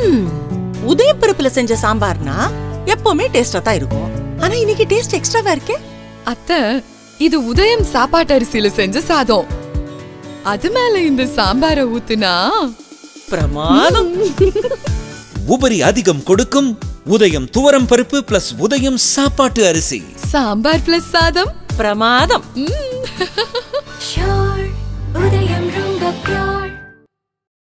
உதயம் பருப்புல செஞ்ச சாம்பார்னா எப்பவுமே டேஸ்டா தான் இருக்கும். ஆனா இன்னைக்கு டேஸ்ட் எக்ஸ்ட்ராவா இருக்கே. அத்தை, இது உதயம் சாப்பாட்டு அரிசியில செஞ்ச சாதம். அது மேல இந்த சாம்பாரை ஊத்துனா பிரமாதம். உபரி அதிகம் கொடுக்கும் உதயம் துவரம் பருப்பு பிளஸ் உதயம் சாப்பாட்டு அரிசி. சாம்பார் பிளஸ் சாதம் பிரமாதம்.